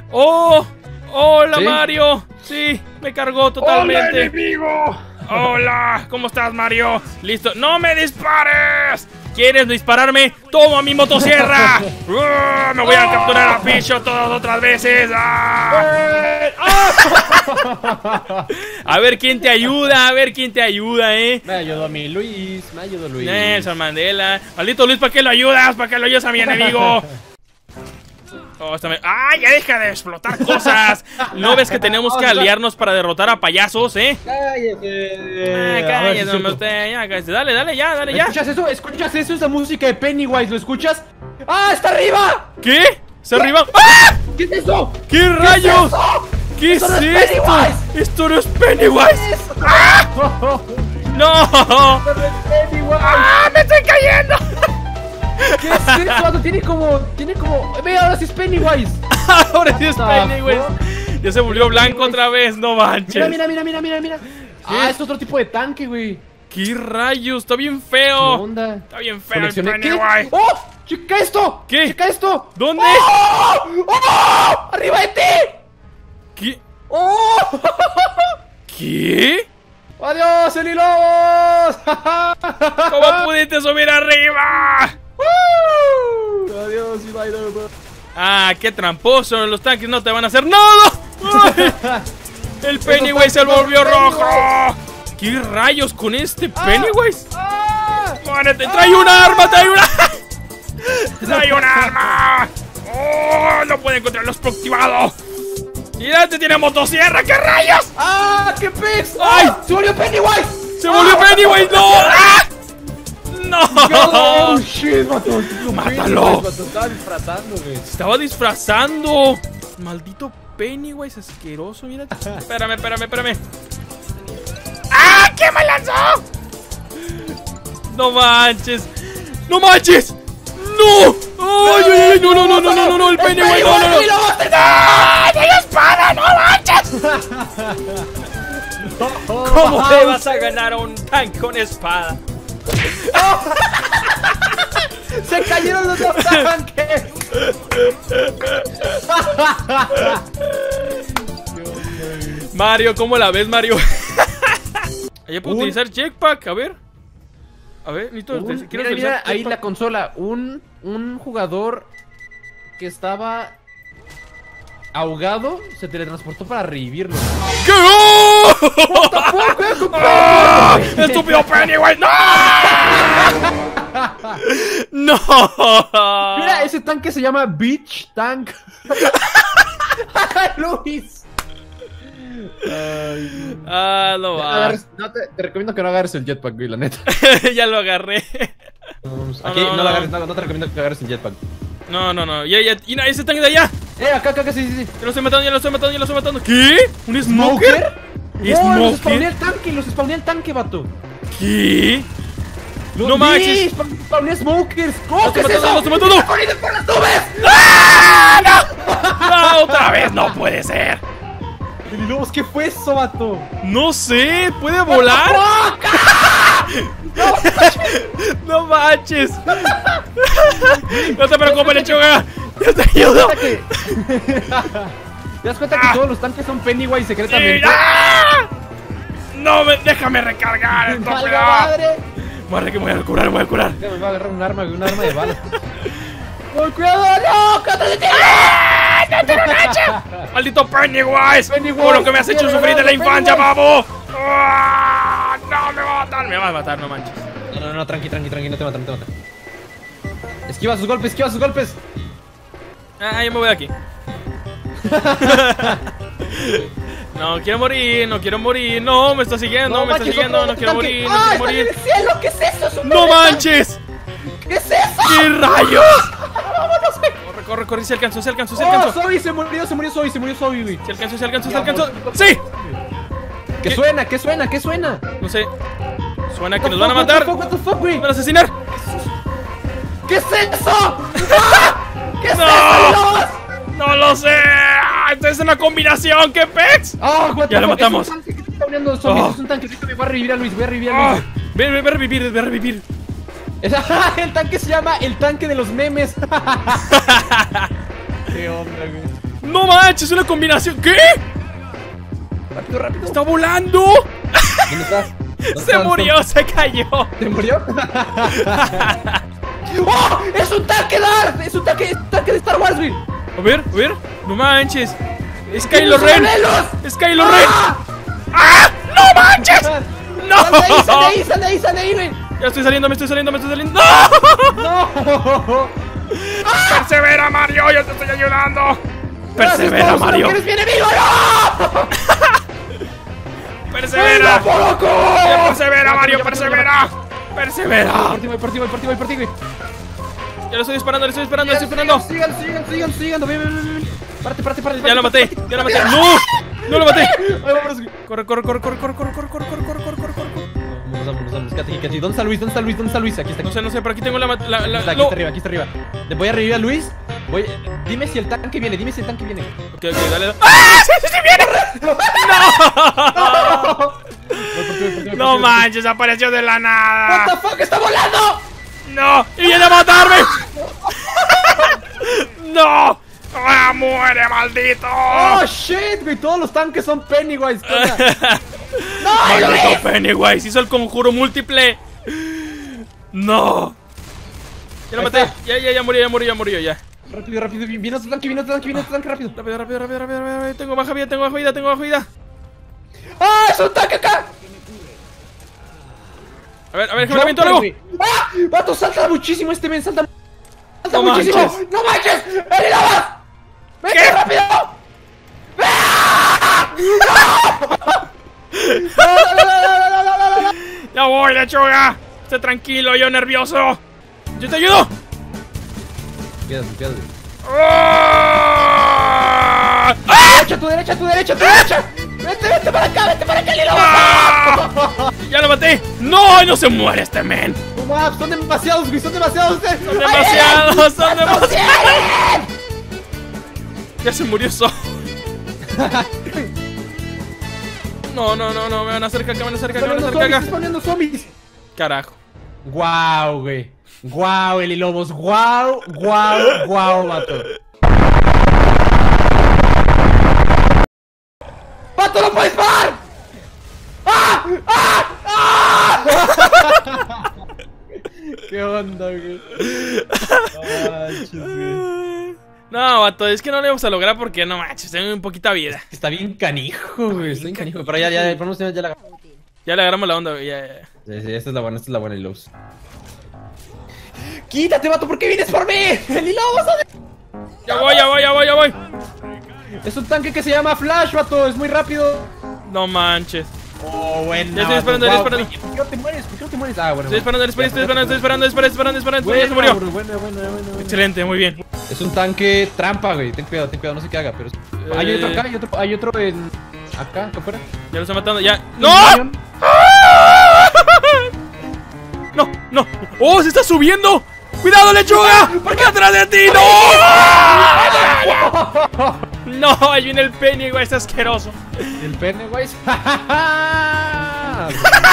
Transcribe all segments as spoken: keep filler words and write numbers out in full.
¡Oh! ¡Hola, ¿Sí? Mario! Sí, me cargó totalmente. ¡Hola, enemigo! ¡Hola! ¿Cómo estás, Mario? ¡Listo! ¡No me dispares! ¿Quieres dispararme? ¡Toma mi motosierra! ¡Uh! ¡Me voy a capturar a Picho todas otras veces! ¡Ah! A ver quién te ayuda, a ver quién te ayuda, ¿eh? Me ayudó a mí, Luis. Me ayudó Luis. Nelson Mandela. Maldito Luis, ¿para qué lo ayudas? ¿Para qué lo ayudas a mi enemigo? Oh, esta me... ¡Ah! ¡Ya deja de explotar cosas! ¿No ves que tenemos que aliarnos para derrotar a payasos, eh? Cállate. Ah, A ver si cállate, es hombre, cierto. usted, ya, cállate. Dale, dale, ya, dale, ya. ¿Escuchas eso? ¿Escuchas eso? Es la música de Pennywise, ¿lo escuchas? ¡Ah, está arriba! ¿Qué? ¿Se arriba? ¡Ah! ¿Qué es eso? ¿Qué rayos? ¿Qué es ¡Eso no es esto? Pennywise! ¡Esto no es Pennywise! ¡Ah! ¡No! ¡Eso no es Pennywise! ¡Ah! ¡Me estoy cayendo! ¿Qué es eso? Vato? Tiene como... Tiene como... Ve, ahora sí es Pennywise. Ahora sí es What the Pennywise. fuck? Ya se volvió blanco otra vez, no manches. Mira, mira, mira, mira, mira, mira. Ah, es otro tipo de tanque, güey. ¿Qué rayos? Está bien ¿Qué feo. onda? Está bien feo el Coleccioné- ¿Qué? Pennywise. ¡Oh! ¡Checa esto! ¿Qué? ¡Checa esto! ¿Dónde? ¡Oh! ¡Oh! ¡Arriba de ti! ¿Qué? ¡Oh! ¿Qué? ¡Adiós, Elilobos! ¿Cómo pudiste subir arriba? ¡Uh! ¡Adiós, Elilobos! Ah, qué tramposo. Los tanques no te van a hacer nada. ¡Ay! El Pennywise se volvió rojo. ¿Qué rayos con este Pennywise? ¡Ah! ¡Muérete! ¡Trae un arma! ¡Trae un arma! ¡Trae un arma! ¡Oh! ¡No puede encontrarlo activado! ¡Mira! ¡Te tiene motosierra! ¿Qué rayos! ¡Ah! ¡Qué pez! ¡Ay! ¡Se volvió Pennywise! ¡Se volvió ¡Ah! Pennywise! ¡No! ¡Ah! ¡Oh, ¡No! shit, vato! ¡Mátalo! Pennywise, vato, estaba disfrazando, güey. Estaba disfrazando. Maldito Pennywise asqueroso. Mira. Espérame, espérame, espérame. ¡Ah! ¿Qué me lanzó? No manches. ¡No manches! ¡No! ¡Ay, ay, ay! ¡No, no, no, no, no, no, no! ¡El Pennywise! ¡No, no, no! ¡No! ¡No hay espada! ¡No manches! ¿Cómo le vas a ganar a un tanque con espada? ¡Se cayeron los dos tanques! Mario, ¿cómo la ves, Mario? Ahí puedo Un- utilizar jetpack, a ver. A ver, necesito. Un- quiero mira, utilizar mira, ahí jetpack. la consola. Un, un jugador que estaba ahogado se teletransportó para revivirlo. ¿Qué? ¡Oh! ¡Tampoco, eh, compadre! ¡Ah! ¡Estúpido Pennywise! ¡No! ¡No! Mira, ese tanque se llama Beach Tank. Luis. Ay, Ah, no no va. agarres- no, te, te recomiendo que no agarres el jetpack, güey, la neta. Ya lo agarré. Aquí no, no, no. lo agarres, no, no te recomiendo que agarres el jetpack. No, no, no. Ya, ya. Y no, ese tanque de allá. Eh, acá, acá, acá, sí, sí, sí. Ya lo estoy matando, ya lo estoy matando, ya lo estoy matando. ¿Qué? ¿Un smoker? No, los spawné ¿Smoker? el tanque, los spawné el tanque, vato. ¿Qué? Los No vi, manches. spawn- spawné smokers. ¡Lo ¡Oh, qué estoy es matando, lo eso! estoy matando! ¡Corriendo por las nubes! ¡Ah! ¡No! ¡No! ¡Otra vez! ¡No puede ser! Lobos, ¿qué fue eso, vato? No sé, ¿puede volar? No manches. No te preocupes, lechuga. Yo te ayudo. ¿Te das cuenta que Ah. todos los tanques son Pennywise Sí. secretamente? ¡Ah! No, me, déjame recargar. ¡Valga Estúpido. madre! Madre que me voy a curar, me voy a curar. Ya me va a agarrar un arma, un arma de balas. ¡Oh, cuidado! ¡No! ¡Cállate! ¡Ah! ¡No tengo un hacha! ¡Maldito Pennywise! Pennywise, Por lo que me has hecho quiere sufrir de la ganar, infancia, Pennywise. babo. ¡Ah! ¡No, me va a matar! Me va a matar, no manches. No, no, no, tranqui, tranqui, tranqui, no te mata, no te mata. Esquiva sus golpes, esquiva sus golpes. Ah, yo me voy de aquí. No quiero morir, no quiero morir. No, me está siguiendo, me está manches, siguiendo. otro No quiero tanque. morir, no ¡Ah, quiero está morir. en el cielo! ¿Qué es eso? ¿Es un ¡No doble manches! tanque? ¿Qué es eso? ¿Qué rayos? ¡Vámonos! Corre, corre, corre, se alcanzó, se alcanzó, se ¡Oh, alcanzó. Zoe! Se murió, se murió Zoe, se murió Zoe, güey. Se alcanzó, se alcanzó, se alcanzó. ¡Sí! ¿Qué suena? ¿Qué suena? ¿Qué suena? No sé. Suena que What nos the van a fuck, matar. What the fuck, what the fuck, güey? Nos van a asesinar. ¿Qué es eso? ¡Ah! ¿Qué es No. eso, Lobos? No lo sé. Ah, esta es una combinación. ¿Qué pex? ¡Ah, what the Ya lo fuck! matamos. Es un tanque que está uniendo zombies, Oh. es un tanque. Me voy a revivir a Luis, voy a revivir a Ah, Luis. ve, ve, ve a revivir, ve a revivir. Esa- el tanque se llama el tanque de los memes. ¿Qué onda, güey? No manches, una combinación. ¿Qué? Rápido, rápido. ¡Está volando! ¿Dónde estás? ¿Dónde Se estás? murió, se cayó. ¿Se murió? ¡Oh! ¡Es un tanque Darth! ¡Es un tanque, es un tanque de Star Wars, güey! A ver, a ver. No manches. Es ¡Tiene Kylo unos Ren. gemelos! Es Kylo ¡Ah! Ren. ¡Ah! ¡No manches! ¡No! ¡Sal de ahí, sal de ahí, sal de ahí, sal de ahí, güey! Ya estoy saliendo, me estoy saliendo, me estoy saliendo. ¡No! ¡No! ¡Persevera, Mario! ¡Yo te estoy ayudando! Gracias, ¡Persevera, todos, Mario! ¡Eres mi enemigo! ¡No! ¡Persevera! ¡Venga, loco! ¡Persevera, Mario! ¡Persevera! ¡Persevera! Voy por ti, voy por ti, voy por ti, voy por ti, güey. Ya lo estoy disparando, le estoy disparando, le estoy disparando. Sigan, sigan, sigan, sigan. Ven, ven, ven, ven. Párate, párate, párate. Ya lo maté, párate, ya lo párate. maté. ¡No! ¡No lo maté! Ay, vámonos, güey. Corre, corre, corre, corre, corre, corre, corre, corre, corre, corre, corre, corre, corre. Vámonos, vámonos, vámonos. Quédate aquí, quédate aquí. ¿Dónde está Luis? ¿Dónde está Luis? ¿Dónde está Luis? Aquí está. No sé, no sé, pero aquí tengo la... la, la, Aquí está, aquí no. está arriba, aquí está arriba. Le voy a revivir a Luis. Voy... Dime si el tanque viene, dime si el tanque viene. Ok, ok, dale, dale. ¡Ah! ¡Sí, sí, sí, viene! ¡No! No manches, apareció de la What nada. the fuck, está volando. ¡No! ¡Y viene a matarme! ¡No! ¡Ah, muere, maldito! Oh shit, güey, todos los tanques son Pennywise. ¿Qué onda? No, ¡Maldito Luis. Pennywise! ¡Hizo el conjuro múltiple! ¡No! Ya lo Ahí maté. está. Ya, ya, ya murió, ya murió, ya murió, ya. Rápido, rápido, viene otro tanque, viene otro tanque, viene otro tanque, rápido. Rápido, rápido, rápido, rápido, rápido, rápido. Tengo baja vida, tengo baja vida, tengo baja vida. ¡Ah, es un tanque acá! A ver, a ver, déjame aviento algo. Güey. ¡Ah! ¡Vato, salta muchísimo este men! ¡Salta, salta No muchísimo! manches. ¡No manches! ¡Ven, Lobos! ¡Vete ¿Qué? rápido! ¡Ah! ¡No! ¡No, no, no, no, no, no, no, no! Ya voy, lechuga. Esté tranquilo, yo nervioso. Yo te ayudo. Quédate, quédate. ¡Ah! ¡Derecha, tu derecha, tu derecha, tu derecha! ¡Vete, vete para acá, vete para acá, Lilo! ¡Ah! Ya lo maté. ¡No! ¡No se muere este men! No mames, son demasiados, güey, son demasiados. Son Son demasiados, son demasiados. Ya se murió solo. No, no, no, no, me van a hacer caca, me van a hacer caca, me van a hacer caca. Están poniendo zombies. Carajo. Guau, güey. Guau, Eli Lobos. Guau, guau, guau, vato. ¡Vato, no puedes parar! ¡Ah! ¡Ah! ¡Ah! ¿Qué onda, güey? No, vato, es que no lo vamos a lograr porque no manches, tengo un poquita vida. Está bien canijo, güey. Está bien canijo. Pero ya, ya, ponemos ya la. Ya le agarramos la onda, güey, ya, ya. Sí, sí, esta es la buena, esta es la buena, Eli Lobos. ¡Quítate, vato! ¿Por qué vienes por mí? ¡Eli Lobos! Ya voy, ya voy, ya voy, ya voy. Es un tanque que se llama Flash, vato. Es muy rápido. No manches. Oh, bueno. Ya estoy disparando, ya estoy disparando. ¿Por qué no te mueres? ¿Por qué no te mueres? Ah, bueno. Estoy disparando, estoy disparando, estoy disparando, estoy disparando, estoy disparando, estoy disparando, ya se murió. Bueno, bueno, bueno, bueno. Excelente, muy bien. Es un tanque trampa, güey. Ten cuidado, ten cuidado, no sé qué haga, pero. Hay otro acá, hay otro, hay otro en. Acá, acá afuera. Ya lo estoy matando, ya. ¡No! ¡No! ¡No! ¡Oh, se está subiendo! ¡Cuidado, lechuga! ¿Por qué atrás de ti? ¡No! No, ahí viene el Pennywise asqueroso. El Pennywise. Ah,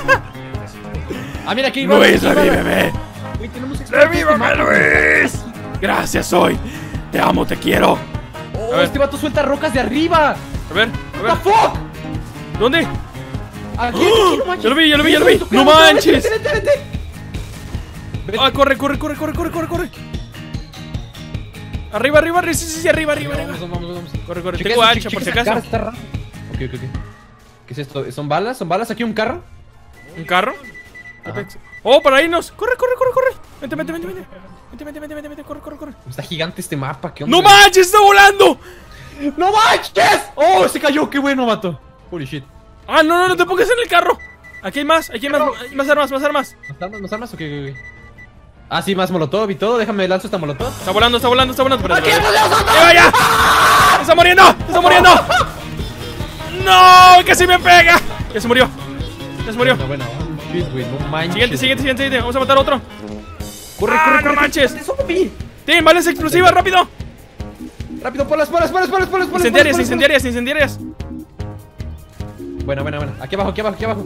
mira aquí. Luis, revíveme. Güey, tenemos expertos de ¡Revívame, mapa. Luis! Gracias, hoy. Te amo, te quiero. Oh, A ver. este vato suelta rocas de arriba. A ver, a What the ver. fuck? ¿Dónde? Aquí, aquí, no manches. Ya lo vi, ya lo vi, ya lo vi. Vete, ¡No vete, manches! vete, vete, vete. Vete. Ah, corre, corre, corre, corre, corre, corre, corre. Arriba, arriba, arriba, sí, sí, sí, arriba, arriba, arriba. Vamos, vamos, vamos. Corre, corre, Checa tengo eso, hacha checa por si esa acaso. cara, está raro. Ok, ok, ok. ¿Qué es esto? ¿Son balas? ¿Son balas? ¿Aquí un carro? ¿Un carro? Ajá. Oh, para irnos. Corre, corre, corre, corre. Vente, vente, vente, vente. Vente, vente, vente, vente, vente, corre, corre, corre. Está gigante este mapa, ¿qué onda? ¡No manches! ¡Está volando! ¡No manches! ¡Oh, se cayó! ¡Qué bueno, vato! Holy shit. Ah, no, no, no te pongas en el carro. Aquí hay más, aquí hay más, hay más armas, más armas. ¿Más armas? ¿Más armas? Ok, ok, ok. Ah, sí, más molotov y todo. Déjame lanzo esta molotov. Está volando, está volando, está volando. Espérate, ¡Aquí espérate. estamos nosotros! ¡Ya vaya! ¡Está muriendo! ¡Está muriendo! ¡No! ¡Casi me pega! Ya se murió. Ya se murió. Bueno, bueno. Oh, shit, güey. No manches. Siguiente, siguiente, siguiente, siguiente. Vamos a matar a otro. Corre, ¡Ah, corre, no corre. manches! ¡Es zombie! ¡Tim, balas explosivas, rápido! Rápido, ponlas, ponlas, ponlas, ponlas, ponlas, ponlas. Incendiarias, ponlas, incendiarias, incendiarias. ponlas. Buena, buena, buena. Aquí abajo, aquí abajo, aquí abajo.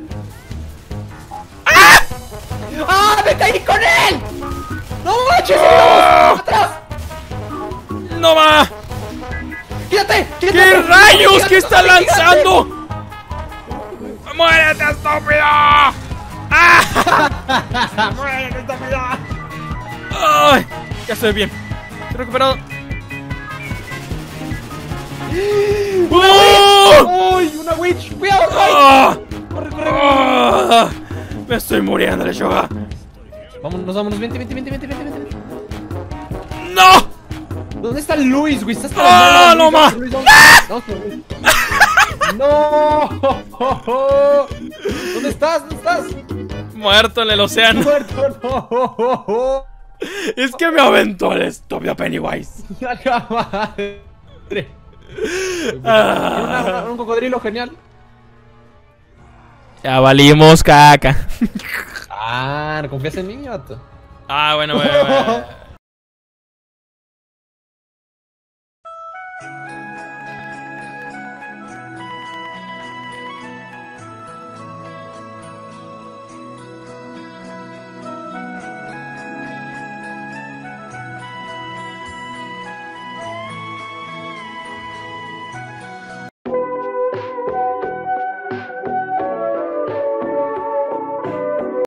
¡Ah! ¡Me caí con él! ¡No manches! ¡Atrás! ¡No va! ¿Qué rayos? ¿Qué está lanzando? ¡Muérete, estúpido! ¡Ah! ¡Muérete, estúpido! ¡Ay! Ya estoy bien. Estoy recuperado. ¡Oh! ¡Uy! ¡Una witch! ¡Cuidado! ¡Ah! ¡Corre, corre! ¡Ah! Me estoy muriendo, Lechuga. Vámonos, vámonos. Vente, vente, vente, vente, vente, vente. ¡No! ¿Dónde está Luis, güey? Estás ¡Ah, no más! No, no. ¿Dónde estás? ¿Dónde estás? Muerto en el océano. Muerto, no. Es que me aventó el estúpido Pennywise. ¡La madre! Ah. Una- un cocodrilo genial. Ya valimos caca. Ah, ¿no confías en mí, vato? Ah, bueno, bueno, bueno.